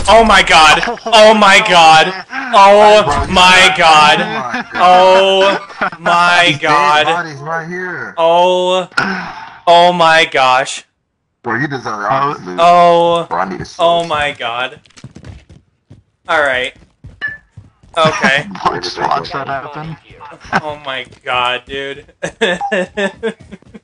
Oh my god! Oh my god! Oh my god! Oh my god! Body's right here. Oh my gosh! Bro, you deserve absolute. Oh Bro, I need a my god! All right. Okay. Watch that happen. Oh my god, dude.